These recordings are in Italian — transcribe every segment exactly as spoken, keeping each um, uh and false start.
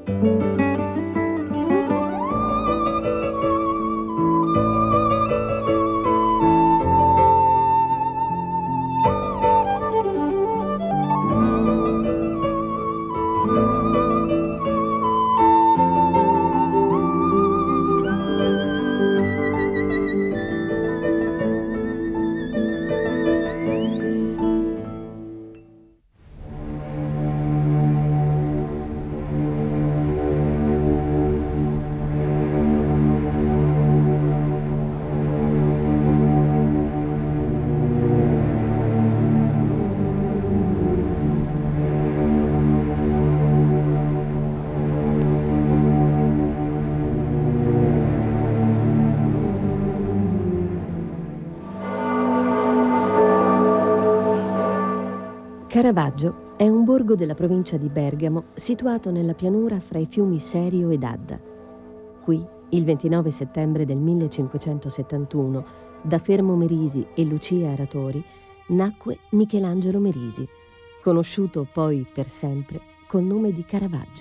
Caravaggio è un borgo della provincia di Bergamo situato nella pianura fra i fiumi Serio ed Adda. Qui, il ventinove settembre del millecinquecentosettantuno, da Fermo Merisi e Lucia Aratori, nacque Michelangelo Merisi, conosciuto poi per sempre col nome di Caravaggio.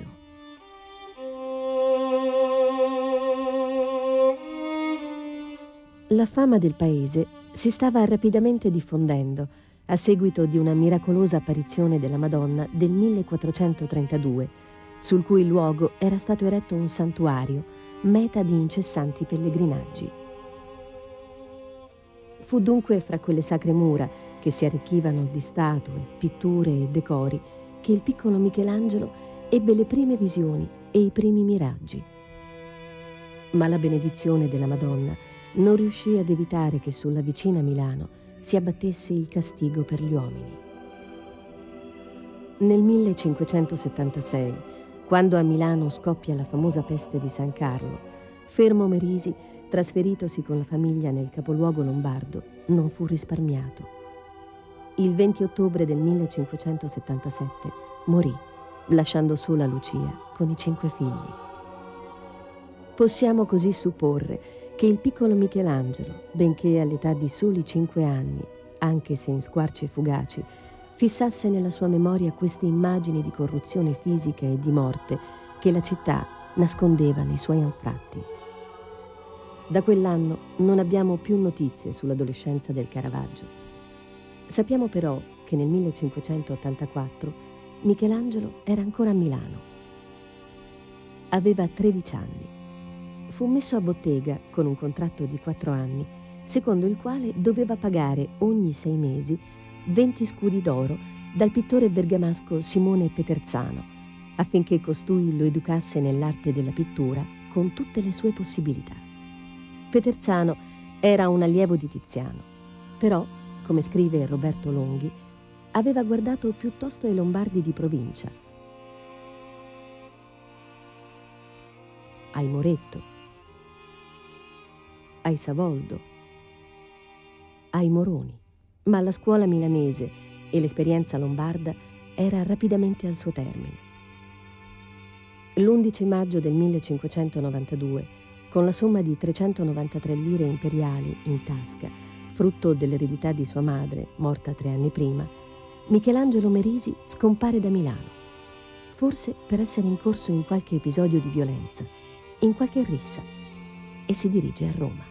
La fama del paese si stava rapidamente diffondendo a seguito di una miracolosa apparizione della Madonna del millequattrocentotrentadue, sul cui luogo era stato eretto un santuario, meta di incessanti pellegrinaggi. Fu dunque fra quelle sacre mura che si arricchivano di statue, pitture e decori che il piccolo Michelangelo ebbe le prime visioni e i primi miraggi. Ma la benedizione della Madonna non riuscì ad evitare che sulla vicina Milano si abbattesse il castigo per gli uomini. Nel millecinquecentosettantasei, quando a Milano scoppia la famosa peste di San Carlo, Fermo Merisi, trasferitosi con la famiglia nel capoluogo lombardo, non fu risparmiato. Il venti ottobre del millecinquecentosettantasette morì, lasciando sola Lucia con i cinque figli. Possiamo così supporre che il piccolo Michelangelo, benché all'età di soli cinque anni, anche se in squarci fugaci, fissasse nella sua memoria queste immagini di corruzione fisica e di morte che la città nascondeva nei suoi anfratti. Da quell'anno non abbiamo più notizie sull'adolescenza del Caravaggio. Sappiamo però che nel millecinquecentottantaquattro Michelangelo era ancora a Milano. Aveva tredici anni. Fu messo a bottega con un contratto di quattro anni, secondo il quale doveva pagare ogni sei mesi venti scudi d'oro dal pittore bergamasco Simone Peterzano, affinché costui lo educasse nell'arte della pittura con tutte le sue possibilità. Peterzano era un allievo di Tiziano, però, come scrive Roberto Longhi, aveva guardato piuttosto ai Lombardi di provincia, ai Moretto, ai Savoldo, ai Moroni, ma la scuola milanese e l'esperienza lombarda era rapidamente al suo termine. L'undici maggio del millecinquecentonovantadue, con la somma di trecentonovantatré lire imperiali in tasca, frutto dell'eredità di sua madre, morta tre anni prima, Michelangelo Merisi scompare da Milano, forse per essere incorso in qualche episodio di violenza, in qualche rissa, e si dirige a Roma.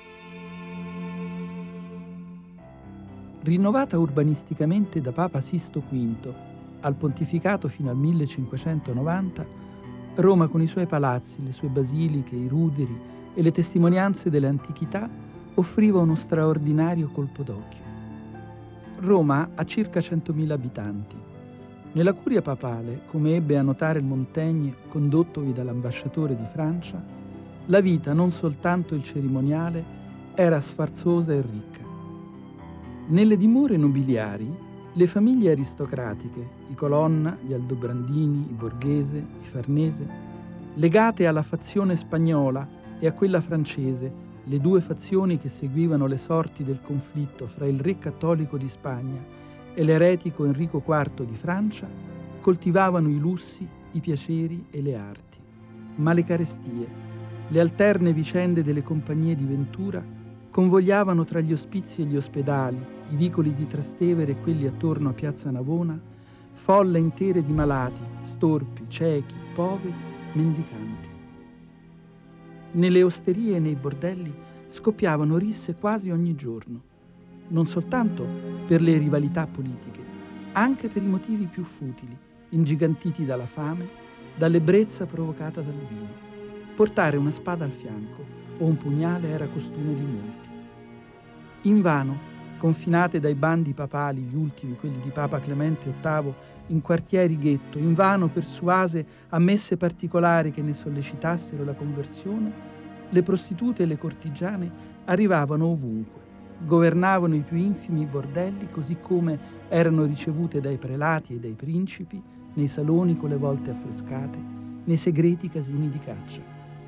Rinnovata urbanisticamente da Papa Sisto quinto, al pontificato fino al millecinquecentonovanta, Roma con i suoi palazzi, le sue basiliche, i ruderi e le testimonianze dell'antichità offriva uno straordinario colpo d'occhio. Roma ha circa centomila abitanti. Nella curia papale, come ebbe a notare il Montaigne, condottovi dall'ambasciatore di Francia, la vita, non soltanto il cerimoniale, era sfarzosa e ricca. Nelle dimore nobiliari, le famiglie aristocratiche, i Colonna, gli Aldobrandini, i Borghese, i Farnese, legate alla fazione spagnola e a quella francese, le due fazioni che seguivano le sorti del conflitto fra il re cattolico di Spagna e l'eretico Enrico quarto di Francia, coltivavano i lussi, i piaceri e le arti. Ma le carestie, le alterne vicende delle compagnie di ventura convogliavano tra gli ospizi e gli ospedali, i vicoli di Trastevere e quelli attorno a Piazza Navona, folle intere di malati, storpi, ciechi, poveri mendicanti. Nelle osterie e nei bordelli scoppiavano risse quasi ogni giorno, non soltanto per le rivalità politiche, anche per i motivi più futili, ingigantiti dalla fame, dall'ebbrezza provocata dal vino. Portare una spada al fianco o un pugnale era costume di molti. Invano, confinate dai bandi papali, gli ultimi, quelli di Papa Clemente ottavo, in quartieri ghetto, invano persuase a messe particolari che ne sollecitassero la conversione, le prostitute e le cortigiane arrivavano ovunque, governavano i più infimi bordelli così come erano ricevute dai prelati e dai principi, nei saloni con le volte affrescate, nei segreti casini di caccia.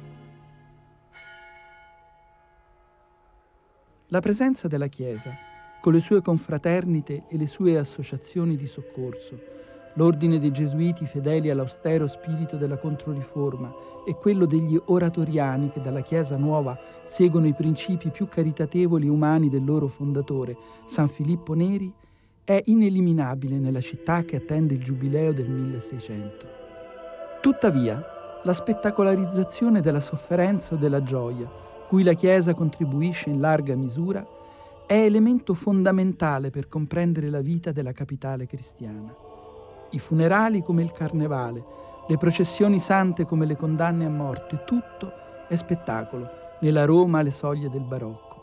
La presenza della Chiesa, con le sue confraternite e le sue associazioni di soccorso, l'ordine dei Gesuiti fedeli all'austero spirito della Controriforma e quello degli oratoriani che dalla Chiesa Nuova seguono i principi più caritatevoli e umani del loro fondatore, San Filippo Neri, è ineliminabile nella città che attende il giubileo del milleseicento. Tuttavia, la spettacolarizzazione della sofferenza o della gioia, cui la Chiesa contribuisce in larga misura, è elemento fondamentale per comprendere la vita della capitale cristiana. I funerali come il carnevale, le processioni sante come le condanne a morte, tutto è spettacolo nella Roma alle soglie del barocco.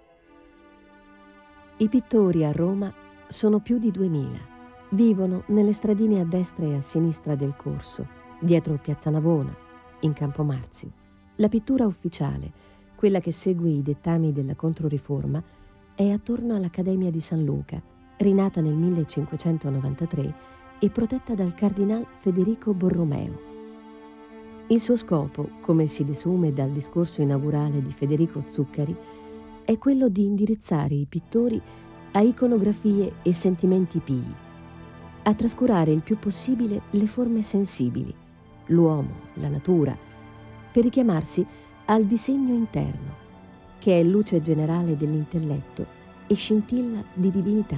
I pittori a Roma sono più di duemila. Vivono nelle stradine a destra e a sinistra del corso, dietro Piazza Navona, in Campomarzio. La pittura ufficiale, quella che segue i dettami della Controriforma, è attorno all'Accademia di San Luca, rinata nel millecinquecentonovantatré e protetta dal cardinal Federico Borromeo. Il suo scopo, come si desume dal discorso inaugurale di Federico Zuccari, è quello di indirizzare i pittori a iconografie e sentimenti pii, a trascurare il più possibile le forme sensibili, l'uomo, la natura, per richiamarsi al disegno interno, che è luce generale dell'intelletto e scintilla di divinità.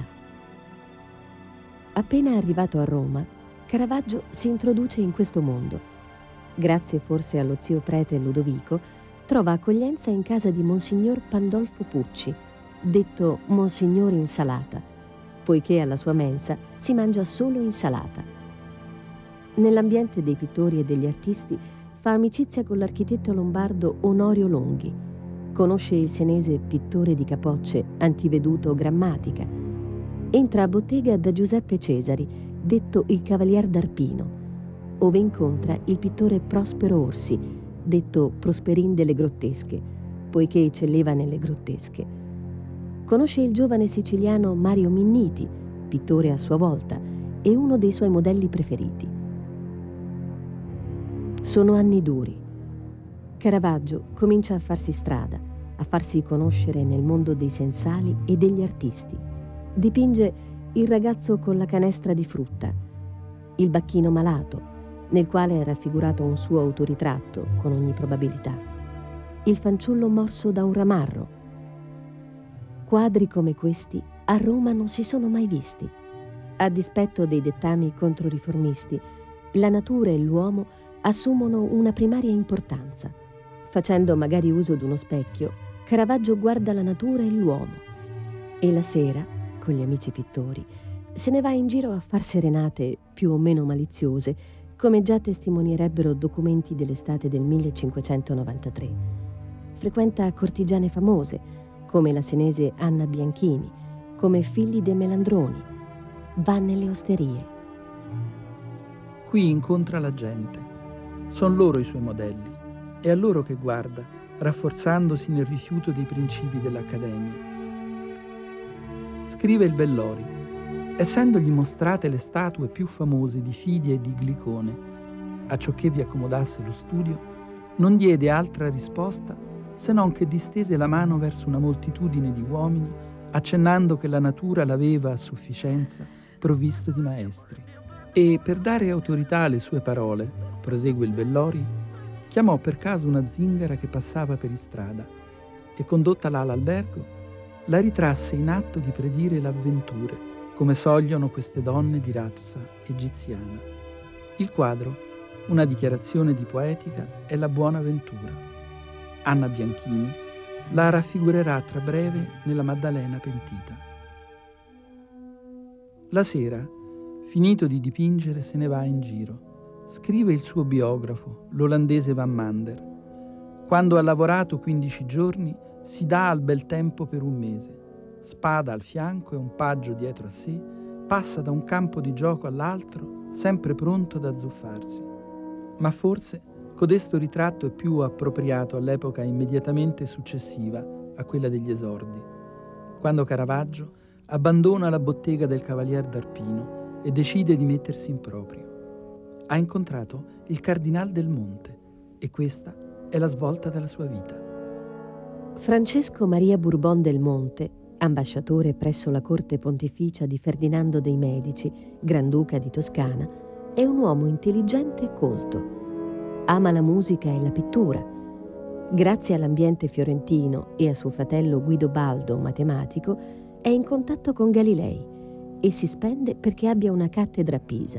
Appena arrivato a Roma, Caravaggio si introduce in questo mondo. Grazie forse allo zio prete Ludovico, trova accoglienza in casa di Monsignor Pandolfo Pucci, detto Monsignor Insalata, poiché alla sua mensa si mangia solo insalata. Nell'ambiente dei pittori e degli artisti fa amicizia con l'architetto lombardo Onorio Longhi, conosce il senese pittore di capocce Antiveduto Grammatica, entra a bottega da Giuseppe Cesari, detto il Cavalier d'Arpino, ove incontra il pittore Prospero Orsi, detto Prosperin delle Grottesche, poiché eccelleva nelle grottesche. Conosce il giovane siciliano Mario Minniti, pittore a sua volta, e uno dei suoi modelli preferiti. Sono anni duri. Caravaggio comincia a farsi strada, a farsi conoscere nel mondo dei sensali e degli artisti. Dipinge il ragazzo con la canestra di frutta, il bacchino malato, nel quale è raffigurato un suo autoritratto, con ogni probabilità, il fanciullo morso da un ramarro. Quadri come questi a Roma non si sono mai visti. A dispetto dei dettami controriformisti, la natura e l'uomo assumono una primaria importanza. Facendo magari uso d'uno specchio, Caravaggio guarda la natura e l'uomo e la sera, con gli amici pittori, se ne va in giro a far serenate più o meno maliziose, come già testimonierebbero documenti dell'estate del millecinquecentonovantatré. Frequenta cortigiane famose, come la senese Anna Bianchini, come Figli de Melandroni. Va nelle osterie. Qui incontra la gente. Sono loro i suoi modelli. È a loro che guarda, rafforzandosi nel rifiuto dei principi dell'Accademia. Scrive il Bellori: essendogli mostrate le statue più famose di Fidia e di Glicone, a ciò che vi accomodasse lo studio, non diede altra risposta se non che distese la mano verso una moltitudine di uomini, accennando che la natura l'aveva a sufficienza provvisto di maestri. E per dare autorità alle sue parole, prosegue il Bellori, chiamò per caso una zingara che passava per istrada e, condottala all'albergo, la ritrasse in atto di predire l'avventure, come sogliono queste donne di razza egiziana. Il quadro una dichiarazione di poetica è la buona ventura. Anna Bianchini la raffigurerà tra breve nella Maddalena pentita. La sera, finito di dipingere, se ne va in giro. Scrive il suo biografo, l'olandese Van Mander. Quando ha lavorato quindici giorni, si dà al bel tempo per un mese. Spada al fianco e un paggio dietro a sé, passa da un campo di gioco all'altro, sempre pronto ad azzuffarsi. Ma forse codesto ritratto è più appropriato all'epoca immediatamente successiva a quella degli esordi, quando Caravaggio abbandona la bottega del Cavalier d'Arpino e decide di mettersi in proprio. Ha incontrato il Cardinal del Monte e questa è la svolta della sua vita. Francesco Maria Bourbon del Monte, ambasciatore presso la corte pontificia di Ferdinando dei Medici, Granduca di Toscana, è un uomo intelligente e colto. Ama la musica e la pittura. Grazie all'ambiente fiorentino e a suo fratello Guido Baldo, matematico, è in contatto con Galilei e si spende perché abbia una cattedra a Pisa.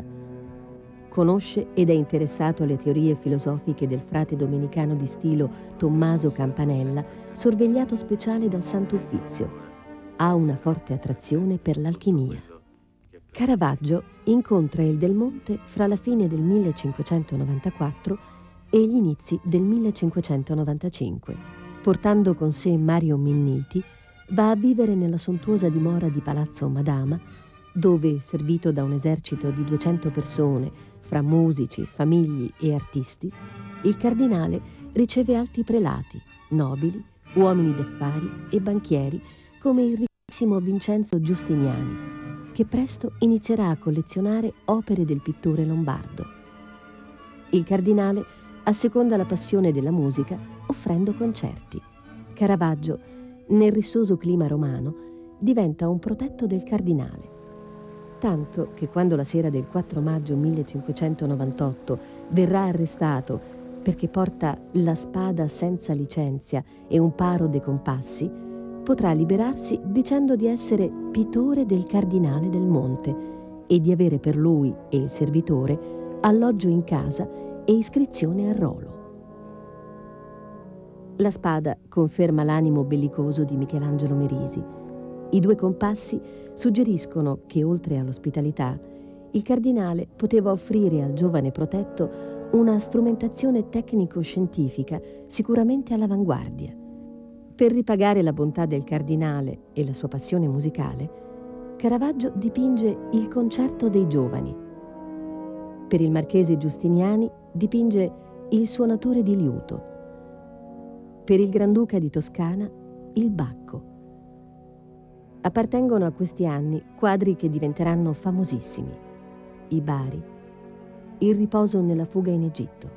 Conosce ed è interessato alle teorie filosofiche del frate domenicano di stilo Tommaso Campanella, sorvegliato speciale dal Sant'Uffizio. Ha una forte attrazione per l'alchimia. Caravaggio incontra il Del Monte fra la fine del millecinquecentonovantaquattro e gli inizi del millecinquecentonovantacinque. Portando con sé Mario Minniti, va a vivere nella sontuosa dimora di Palazzo Madama, dove, servito da un esercito di duecento persone, fra musici, famigli e artisti, il cardinale riceve alti prelati, nobili, uomini d'affari e banchieri come il ricchissimo Vincenzo Giustiniani, che presto inizierà a collezionare opere del pittore lombardo. Il cardinale asseconda la passione della musica offrendo concerti. Caravaggio, nel rissoso clima romano, diventa un protetto del cardinale. Tanto che quando la sera del quattro maggio millecinquecentonovantotto verrà arrestato perché porta la spada senza licenzia e un paro de compassi, potrà liberarsi dicendo di essere pittore del Cardinale del Monte e di avere per lui e il servitore alloggio in casa e iscrizione al rolo. La spada conferma l'animo bellicoso di Michelangelo Merisi. I due compassi suggeriscono che, oltre all'ospitalità, il cardinale poteva offrire al giovane protetto una strumentazione tecnico-scientifica sicuramente all'avanguardia. Per ripagare la bontà del cardinale e la sua passione musicale, Caravaggio dipinge il Concerto dei Giovani. Per il marchese Giustiniani dipinge Il Suonatore di liuto. Per il Granduca di Toscana, Il Bacco. Appartengono a questi anni quadri che diventeranno famosissimi: I Bari, Il riposo nella fuga in Egitto.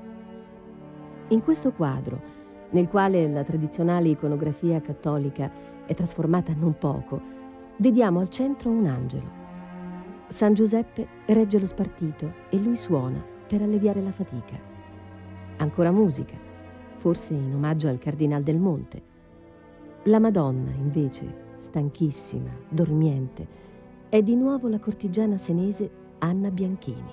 In questo quadro, nel quale la tradizionale iconografia cattolica è trasformata non poco, vediamo al centro un angelo. San Giuseppe regge lo spartito e lui suona per alleviare la fatica. Ancora musica, forse in omaggio al Cardinal del Monte. La Madonna, invece, stanchissima, dormiente, è di nuovo la cortigiana senese Anna Bianchini.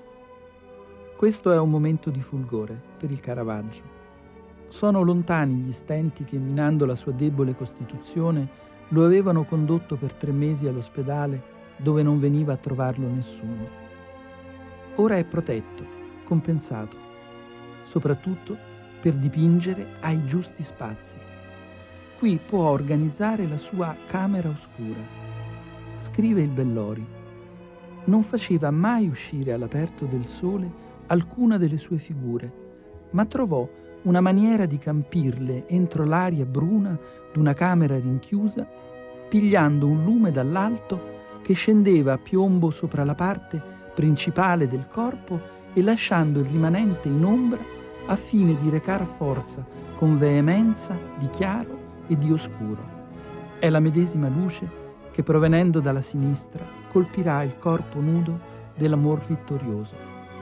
Questo è un momento di fulgore per il Caravaggio. Sono lontani gli stenti che, minando la sua debole costituzione, lo avevano condotto per tre mesi all'ospedale dove non veniva a trovarlo nessuno. Ora è protetto, compensato, soprattutto per dipingere ai giusti spazi. Qui può organizzare la sua camera oscura. Scrive il Bellori: non faceva mai uscire all'aperto del sole alcuna delle sue figure, ma trovò una maniera di campirle entro l'aria bruna d'una camera rinchiusa, pigliando un lume dall'alto che scendeva a piombo sopra la parte principale del corpo e lasciando il rimanente in ombra a fine di recar forza con veemenza di chiaro e di oscuro. È la medesima luce che, provenendo dalla sinistra, colpirà il corpo nudo dell'amor vittorioso.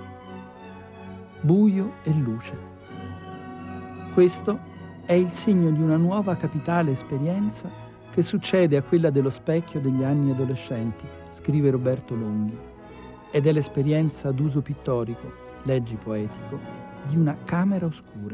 Buio e luce. Questo è il segno di una nuova capitale esperienza che succede a quella dello specchio degli anni adolescenti, scrive Roberto Longhi, ed è l'esperienza ad uso pittorico leggi poetico, di una camera oscura.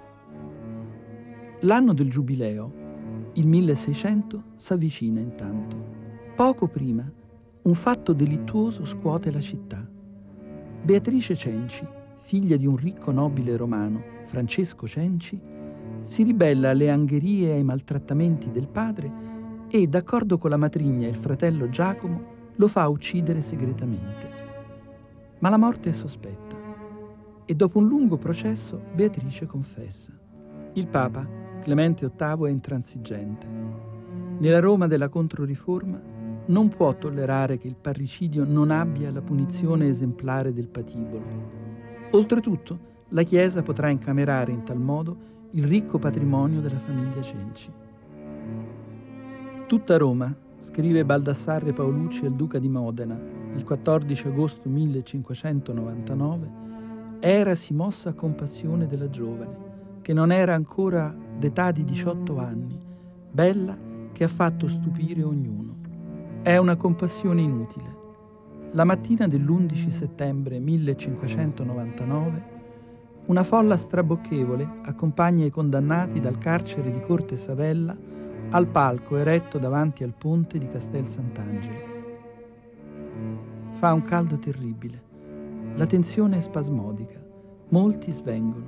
L'anno del giubileo, il milleseicento, s'avvicina intanto. Poco prima, un fatto delittuoso scuote la città. Beatrice Cenci, figlia di un ricco nobile romano, Francesco Cenci, si ribella alle angherie e ai maltrattamenti del padre e, d'accordo con la matrigna e il fratello Giacomo, lo fa uccidere segretamente. Ma la morte è sospetta e dopo un lungo processo Beatrice confessa. Il Papa, Clemente ottavo, è intransigente. Nella Roma della Controriforma non può tollerare che il parricidio non abbia la punizione esemplare del patibolo. Oltretutto, la Chiesa potrà incamerare in tal modo il ricco patrimonio della famiglia Cenci. Tutta Roma, scrive Baldassarre Paolucci al duca di Modena il quattordici agosto millecinquecentonovantanove, erasi mossa a compassione della giovane, che non era ancora d'età di diciotto anni, bella che ha fatto stupire ognuno. È una compassione inutile. La mattina dell'undici settembre millecinquecentonovantanove una folla strabocchevole accompagna i condannati dal carcere di Corte Savella al palco eretto davanti al ponte di Castel Sant'Angelo. Fa un caldo terribile. La tensione è spasmodica. Molti svengono.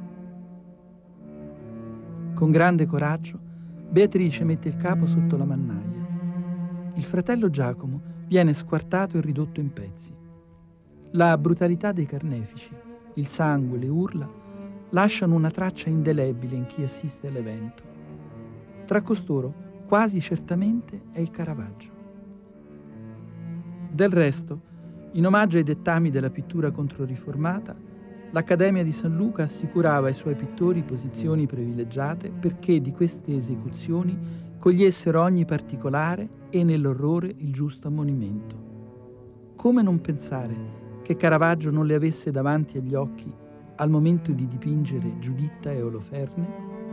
Con grande coraggio, Beatrice mette il capo sotto la mannaia. Il fratello Giacomo viene squartato e ridotto in pezzi. La brutalità dei carnefici, il sangue, le urla, lasciano una traccia indelebile in chi assiste all'evento. Tra costoro, quasi certamente, è il Caravaggio. Del resto, in omaggio ai dettami della pittura controriformata, l'Accademia di San Luca assicurava ai suoi pittori posizioni privilegiate perché di queste esecuzioni cogliessero ogni particolare e nell'orrore il giusto ammonimento. Come non pensare che Caravaggio non le avesse davanti agli occhi al momento di dipingere Giuditta e Oloferne?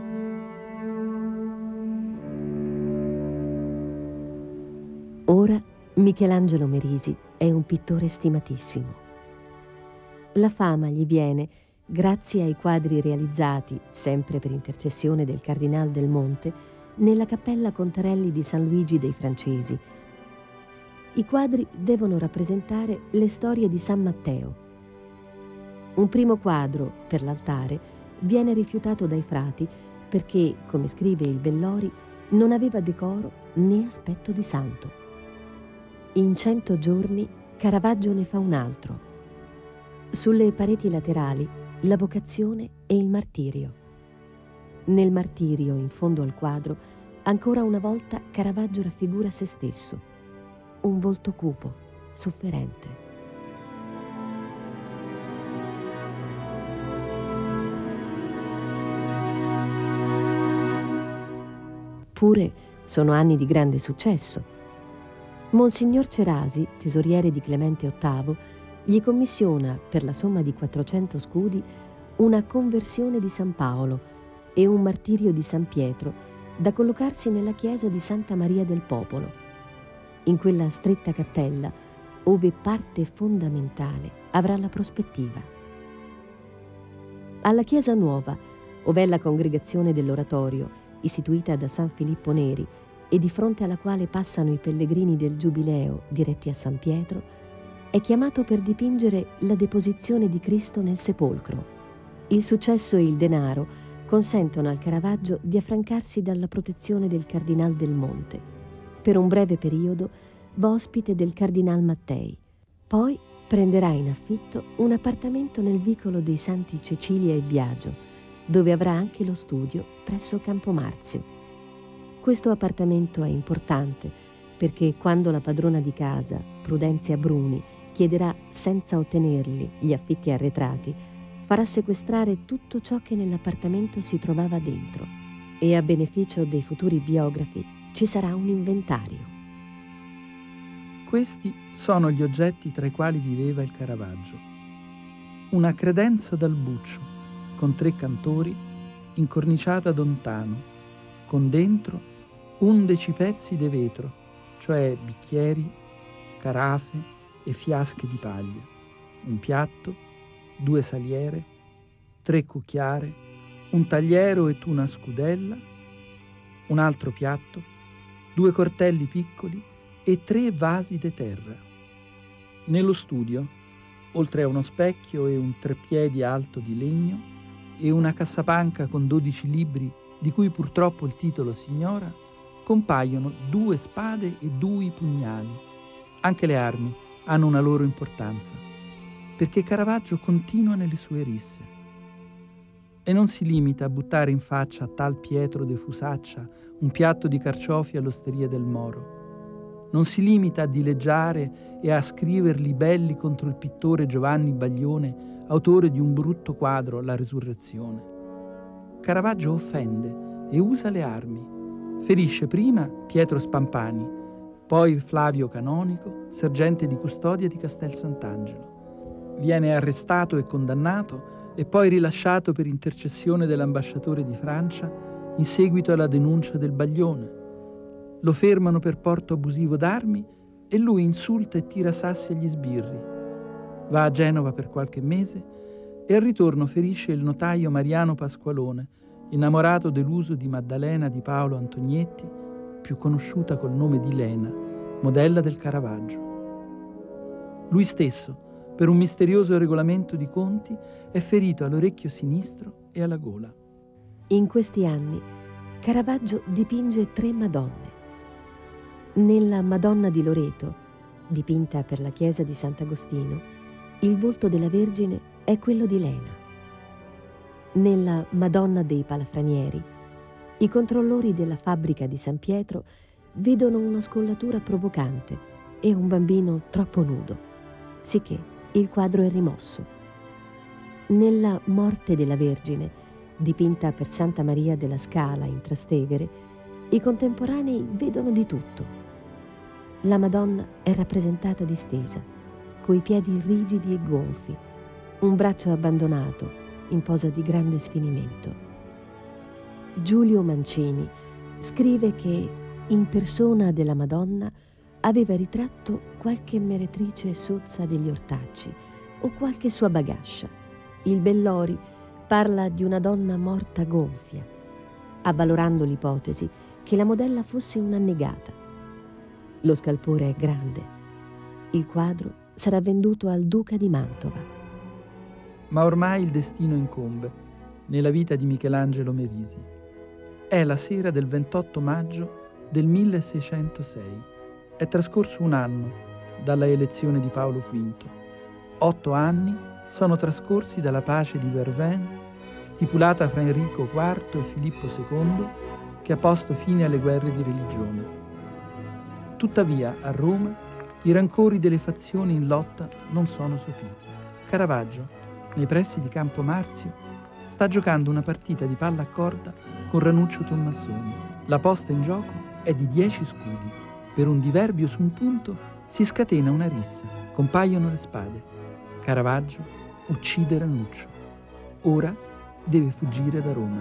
Ora Michelangelo Merisi è un pittore stimatissimo. La fama gli viene grazie ai quadri realizzati, sempre per intercessione del Cardinal del Monte, nella Cappella Contarelli di San Luigi dei Francesi. I quadri devono rappresentare le storie di San Matteo. Un primo quadro, per l'altare, viene rifiutato dai frati perché, come scrive il Bellori, non aveva decoro né aspetto di santo. In cento giorni Caravaggio ne fa un altro. Sulle pareti laterali la vocazione e il martirio. Nel martirio, in fondo al quadro, ancora una volta Caravaggio raffigura se stesso. Un volto cupo, sofferente. Pure sono anni di grande successo. Monsignor Cerasi, tesoriere di Clemente ottavo, gli commissiona, per la somma di quattrocento scudi, una conversione di San Paolo e un martirio di San Pietro da collocarsi nella chiesa di Santa Maria del Popolo, in quella stretta cappella, ove parte fondamentale avrà la prospettiva. Alla Chiesa Nuova, ove è la congregazione dell'Oratorio, istituita da San Filippo Neri e di fronte alla quale passano i pellegrini del Giubileo diretti a San Pietro, è chiamato per dipingere la deposizione di Cristo nel sepolcro. Il successo e il denaro consentono al Caravaggio di affrancarsi dalla protezione del Cardinal del Monte. Per un breve periodo va ospite del Cardinal Mattei. Poi prenderà in affitto un appartamento nel vicolo dei Santi Cecilia e Biagio, dove avrà anche lo studio presso Campomarzio. Questo appartamento è importante perché quando la padrona di casa, Prudenzia Bruni, chiederà senza ottenerli gli affitti arretrati, farà sequestrare tutto ciò che nell'appartamento si trovava dentro e a beneficio dei futuri biografi ci sarà un inventario. Questi sono gli oggetti tra i quali viveva il Caravaggio. Una credenza dal buccio, con tre cantori, incorniciata d'ontano, con dentro undici pezzi di vetro, cioè bicchieri, carafe e fiasche di paglia, un piatto, due saliere, tre cucchiare, un tagliero e una scudella, un altro piatto, due cortelli piccoli e tre vasi de terra. Nello studio, oltre a uno specchio e un treppiedi alto di legno e una cassapanca con dodici libri di cui purtroppo il titolo si ignora, compaiono due spade e due pugnali. Anche le armi hanno una loro importanza, perché Caravaggio continua nelle sue risse e non si limita a buttare in faccia a tal Pietro de Fusaccia un piatto di carciofi all'osteria del Moro. Non si limita a dileggiare e a scriver libelli contro il pittore Giovanni Baglione, autore di un brutto quadro, La Resurrezione. Caravaggio offende e usa le armi. Ferisce prima Pietro Spampani, poi Flavio Canonico, sergente di custodia di Castel Sant'Angelo. Viene arrestato e condannato e poi rilasciato per intercessione dell'ambasciatore di Francia in seguito alla denuncia del Baglione. Lo fermano per porto abusivo d'armi e lui insulta e tira sassi agli sbirri. Va a Genova per qualche mese e al ritorno ferisce il notaio Mariano Pasqualone, innamorato deluso di Maddalena di Paolo Antognetti, più conosciuta col nome di Lena, modella del Caravaggio. Lui stesso, per un misterioso regolamento di conti, è ferito all'orecchio sinistro e alla gola. In questi anni Caravaggio dipinge tre Madonne. Nella Madonna di Loreto, dipinta per la chiesa di Sant'Agostino, il volto della Vergine è quello di Lena. Nella Madonna dei Palafranieri, i controllori della fabbrica di San Pietro vedono una scollatura provocante e un bambino troppo nudo, sicché il quadro è rimosso. Nella Morte della Vergine, dipinta per Santa Maria della Scala in Trastevere, i contemporanei vedono di tutto. La Madonna è rappresentata distesa, coi piedi rigidi e gonfi, un braccio abbandonato, in posa di grande sfinimento. Giulio Mancini scrive che in persona della Madonna aveva ritratto qualche meretrice sozza degli ortaggi o qualche sua bagascia. Il Bellori parla di una donna morta gonfia, avvalorando l'ipotesi che la modella fosse un'annegata. Lo scalpore è grande. Il quadro sarà venduto al duca di Mantova. Ma ormai il destino incombe nella vita di Michelangelo Merisi. È la sera del ventotto maggio del milleseicentosei. È trascorso un anno dalla elezione di Paolo quinto. Otto anni sono trascorsi dalla pace di Vervins, stipulata fra Enrico quarto e Filippo secondo, che ha posto fine alle guerre di religione. Tuttavia, a Roma, i rancori delle fazioni in lotta non sono sopiti. Caravaggio, nei pressi di Campo Marzio, sta giocando una partita di palla a corda con Ranuccio Tommassoni. La posta in gioco è di dieci scudi. Per un diverbio su un punto si scatena una rissa. Compaiono le spade. Caravaggio uccide Ranuccio. Ora deve fuggire da Roma.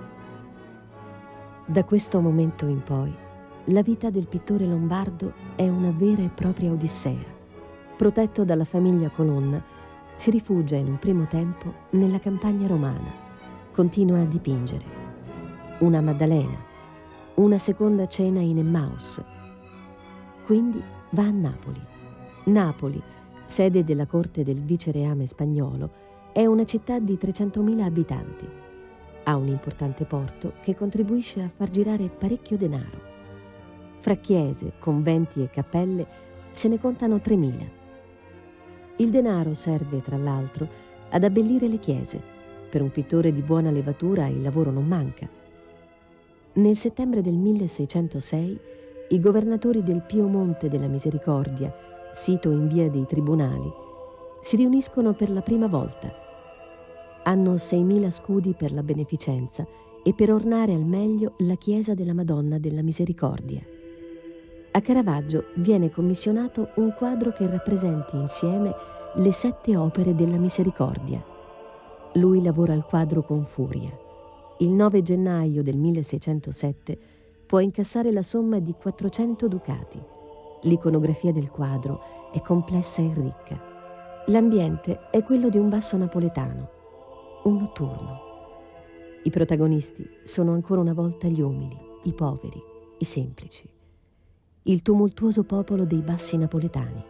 Da questo momento in poi, la vita del pittore lombardo è una vera e propria odissea. Protetto dalla famiglia Colonna, si rifugia in un primo tempo nella campagna romana. Continua a dipingere. Una Maddalena, una seconda cena in Emmaus. Quindi va a Napoli. Napoli, sede della corte del vicereame spagnolo, è una città di trecentomila abitanti. Ha un importante porto che contribuisce a far girare parecchio denaro. Fra chiese, conventi e cappelle se ne contano tremila. Il denaro serve, tra l'altro, ad abbellire le chiese. Per un pittore di buona levatura il lavoro non manca. Nel settembre del milleseicentosei, i governatori del Piemonte della Misericordia, sito in via dei Tribunali, si riuniscono per la prima volta. Hanno seimila scudi per la beneficenza e per ornare al meglio la chiesa della Madonna della Misericordia. A Caravaggio viene commissionato un quadro che rappresenti insieme le sette opere della Misericordia. Lui lavora al quadro con furia. Il nove gennaio del milleseicentosette può incassare la somma di quattrocento ducati. L'iconografia del quadro è complessa e ricca. L'ambiente è quello di un basso napoletano, un notturno. I protagonisti sono ancora una volta gli umili, i poveri, i semplici. Il tumultuoso popolo dei bassi napoletani.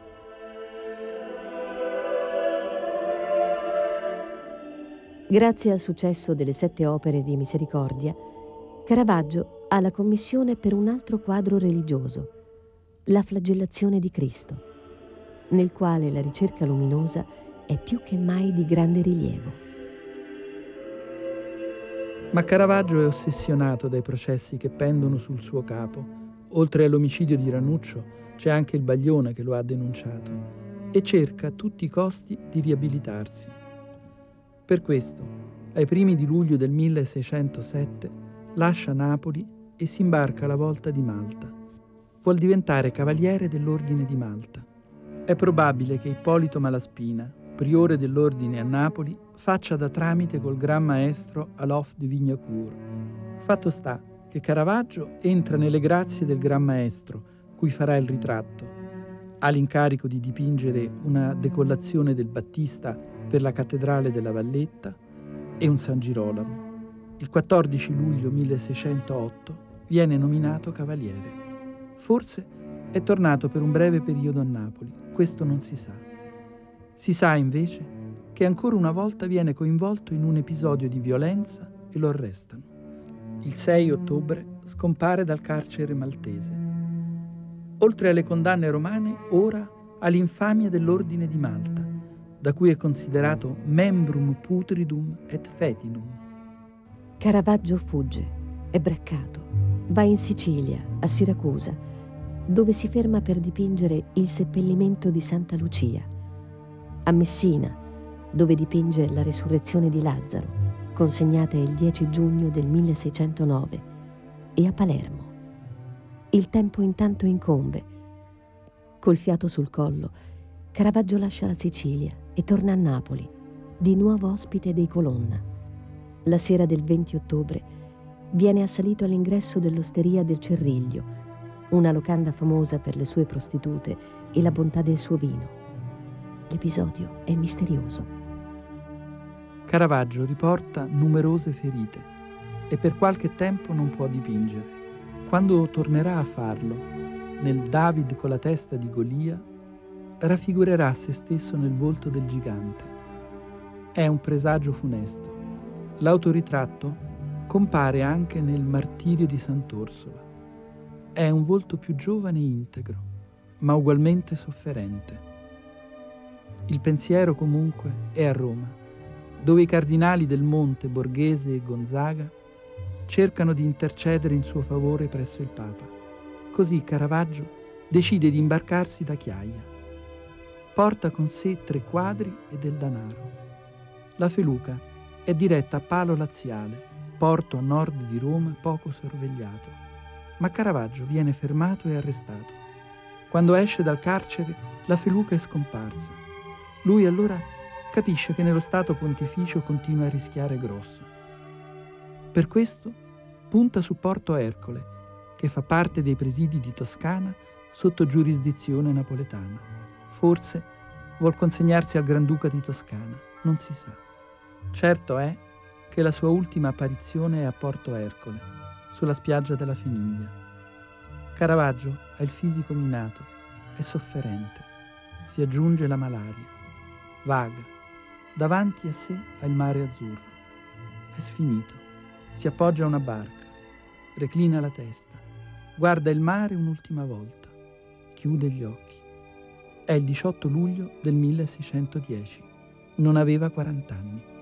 Grazie al successo delle sette opere di Misericordia, Caravaggio ha la commissione per un altro quadro religioso, La flagellazione di Cristo, nel quale la ricerca luminosa è più che mai di grande rilievo. Ma Caravaggio è ossessionato dai processi che pendono sul suo capo. Oltre all'omicidio di Ranuccio c'è anche il Baglione che lo ha denunciato e cerca a tutti i costi di riabilitarsi. Per questo, ai primi di luglio del milleseicentosette, lascia Napoli e si imbarca alla volta di Malta. Vuol diventare cavaliere dell'Ordine di Malta. È probabile che Ippolito Malaspina, priore dell'ordine a Napoli, faccia da tramite col Gran Maestro Alof di Vignacourt. Fatto sta che Caravaggio entra nelle grazie del Gran Maestro, cui farà il ritratto. Ha l'incarico di dipingere una decollazione del Battista per la cattedrale della Valletta e un San Girolamo. Il quattordici luglio milleseicentotto viene nominato cavaliere. Forse è tornato per un breve periodo a Napoli, questo non si sa. Si sa invece che ancora una volta viene coinvolto in un episodio di violenza e lo arrestano. Il sei ottobre scompare dal carcere maltese. Oltre alle condanne romane, ora ha l'infamia dell'Ordine di Malta, da cui è considerato membrum putridum et fetidum. Caravaggio fugge, è braccato, va in Sicilia, a Siracusa, dove si ferma per dipingere il seppellimento di Santa Lucia, a Messina, dove dipinge la resurrezione di Lazzaro, consegnata il dieci giugno del milleseicentonove, e a Palermo. Il tempo intanto incombe. Col fiato sul collo, Caravaggio lascia la Sicilia e torna a Napoli, di nuovo ospite dei Colonna. La sera del venti ottobre viene assalito all'ingresso dell'Osteria del Cerriglio, una locanda famosa per le sue prostitute e la bontà del suo vino. L'episodio è misterioso. Caravaggio riporta numerose ferite e per qualche tempo non può dipingere. Quando tornerà a farlo, nel David con la testa di Golia, raffigurerà se stesso nel volto del gigante. È un presagio funesto. L'autoritratto compare anche nel Martirio di Sant'Orsola. È un volto più giovane e integro, ma ugualmente sofferente. Il pensiero comunque è a Roma, dove i cardinali del Monte, Borghese e Gonzaga cercano di intercedere in suo favore presso il Papa. Così Caravaggio decide di imbarcarsi da Chiaia. Porta con sé tre quadri e del danaro. La feluca è diretta a Palo Laziale, porto a nord di Roma poco sorvegliato. Ma Caravaggio viene fermato e arrestato. Quando esce dal carcere, la feluca è scomparsa. Lui allora capisce che nello Stato Pontificio continua a rischiare grosso. Per questo punta su Porto Ercole, che fa parte dei presidi di Toscana sotto giurisdizione napoletana. Forse vuol consegnarsi al Granduca di Toscana, non si sa. Certo è che la sua ultima apparizione è a Porto Ercole, sulla spiaggia della Feniglia. Caravaggio ha il fisico minato, è sofferente, si aggiunge la malaria, vaga. Davanti a sé ha il mare azzurro. È sfinito. Si appoggia a una barca. Reclina la testa. Guarda il mare un'ultima volta. Chiude gli occhi. È il diciotto luglio del milleseicentodieci. Non aveva quarant'anni.